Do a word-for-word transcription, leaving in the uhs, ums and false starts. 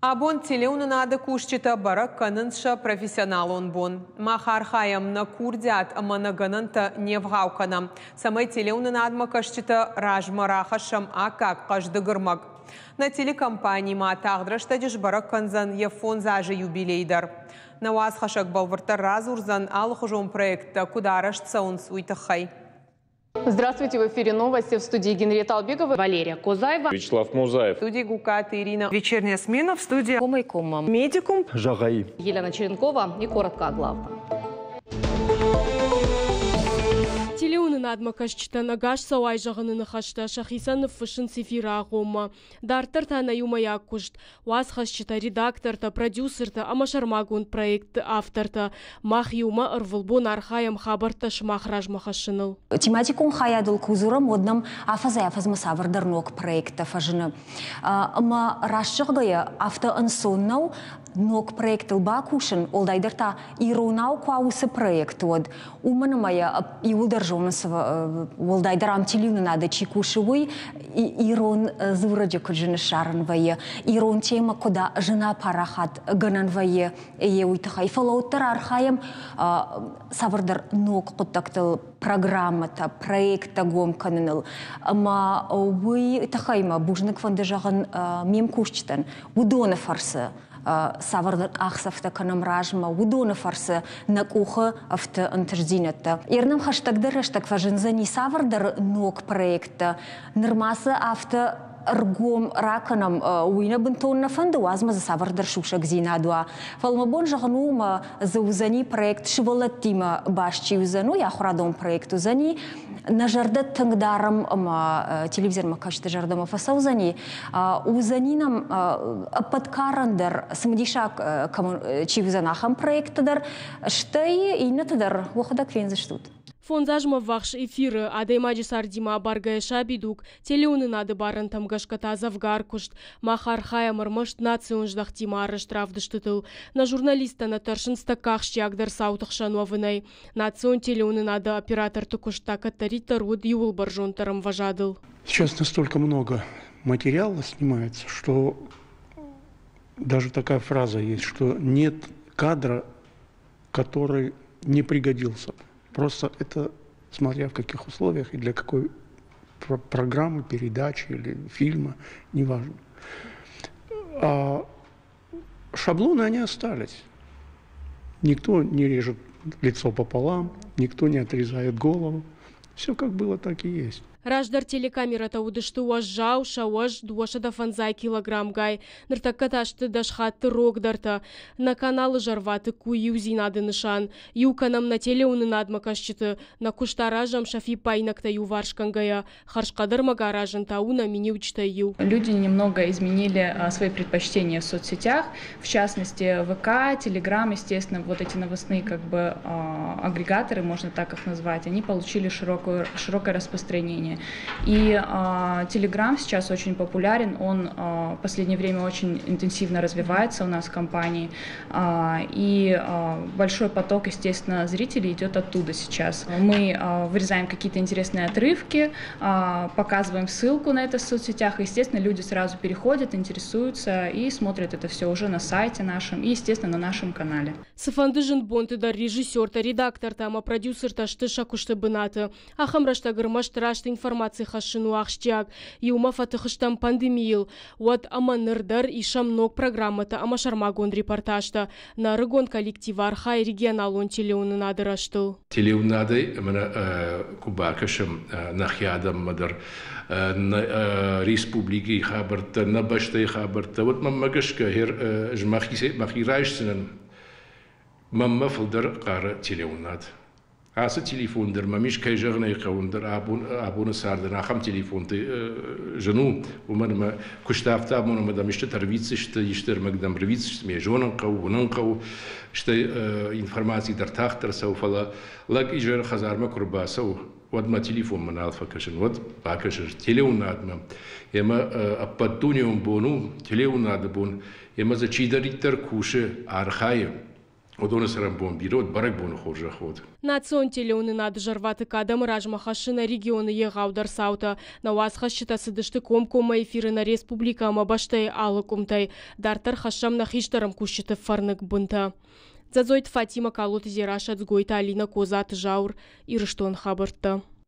Абон телеунынады кушчита барак канынша профессионал он бон. Махархаям на курдят аманаганынта невгаукана. Самай телеунынадма кашчита ражмарахашам акак каждыгырмак. На телекомпании ма тағдрашта деш барак канзан ефон зажи юбилейдар. На вас хашак балварта разурзан алхужом проекта кударашт саунс уйтахай. Здравствуйте, в эфире новости, в студии Генриетта Албегова, Валерия Козаева, Вячеслав Музаев, в студии Гукат Ирина. Вечерняя смена, в студии Комайкома, Медикум, Жагаи, Елена Черенкова и коротко о главном. Телеунынадма кашчита нагаш сауай жағыныны хашта шахисанов фышын сефира ағома. Дартыр тана юмая кушт. Уаз хашчита редакторта, продюсерта, амашармагун проект авторта. Мах юма ырвылбун архаям хабарта шмах ражма хашыныл. Тематикум хаядыл кузурам однам афазай афазма савардарнок проекта фажыны. Ама рашчығдая авто ансоннау нок проект бакушын олдайдырта иронау кваусы проект од. Уманамая иулдержонысова олдайдарам телюны надо чекушевой ирон зураджа куджины шарынвае. Ирон тема куда жена парахат гананвае еуйтахай. Фалауттар архаям савардар нок куттактыл программата, проекта гомканыныл. Ама вы тахайма бужнык фандажаган мем кушчтан. Удона фарсы. Савардар ахсафта канам ражма, удона фарсы на куха авто антаждинета. Ирнам хаштагдар хаштаг фажинзани савардар нок проекта. Нырмасы авто аргом раканам уйна бентонна фанду азма за савардар шушак зинадуа. Фалмабон жаганума заузани проект шивалаттима башчи узану, я хурадом проекту зани. На жардат тангдарам ама телевизор макашта жардама фасаузани. Узани нам подкарандар самдишак чивзанахам проектадар. Штай и натадар вахадак вензаштут. Фонзажма вахш эфиры адаймаджи сардима баргая шабидук, телеуны нады барын тамгашката завгар кушт, махар хая мырмышт национ ждахтима арыштравдыштытыл. На журналиста на торшынста кахши агдar саутахшан вавынай. Национ телеуны нады оператор тукушта катарита руд юл баржонтарам важадыл. Сейчас настолько много материала снимается, что даже такая фраза есть, что нет кадра, который не пригодился. Просто это, смотря в каких условиях и для какой про программы, передачи или фильма, неважно. А шаблоны, они остались. Никто не режет лицо пополам, никто не отрезает голову. Все как было, так и есть. Раждар телекамерата удышты уаж жау, шауаж, дуаша да фанзай килограмм гай. Ныртакаташты дашхатты рогдарта. На каналы жарваты куи узинады нышан. Юканам на телеуны надмакашчыты. На куштаражам шафи пайнакта юваршкангая. Харшкадар магаражан тауна мини учтаю. Люди немного изменили а, свои предпочтения в соцсетях. В частности, ВК, Телеграм, естественно, вот эти новостные как бы а, агрегаторы, можно так их назвать, они получили широкое, широкое распространение. И Telegram сейчас очень популярен, он а, в последнее время очень интенсивно развивается у нас в компании. А, и а, большой поток, естественно, зрителей идет оттуда сейчас. Мы а, вырезаем какие-то интересные отрывки, а, показываем ссылку на это в соцсетях. И, естественно, люди сразу переходят, интересуются и смотрят это все уже на сайте нашем и, естественно, на нашем канале. Сафандыжин бонтыдар режиссер-то, редактор-то, ама продюсер-то, штыша куштыбынаты. Ахамрашта гырмаштырашты информации хашину ахштяг. И умафаты хыштам пандемиил. Вот аманырдар и шамнок программата амашармагон репортажта. На рыгон коллектива архай регионалон телеуны надыраштыл. Телеунады мына кубакашым нахядам мадар на республики хабарта, на баштай хабарта. Вот маммагашка хер жмахирайшсынын мамма фылдар қары телеунад. Асы телефондыр, мамиш кайжағынай қауындар, абуны сардыр, ахам телефонды жену, уманыма күштафта абуныма дамишты тарвицышты, иштер магдам рвицышты, ме жонын қау, унын қау, ішті информации дар тақтыр сау фала, лаг ижар хазарма күрбасау, вадма телефон мана алфа кашын, вад бакашыр, телеунадма, ема аппаттуниум бону, телеунады бон, ема за чидариттар кушы архайы, Одона сарам бон бирот, барак бон хожа ход. Национ телеуны нады жарваты кадам ражмахашина регионы егаудар саута. На вас хашита сыдышты комкома эфиры на республика мабаштай алы кумтай. Дартар хашам на хиштарам кушиты фарнык бунта. Зазойт Фатима Калут Зирашат Сгойта Алина Козат Жаур Ирыштон хабарта.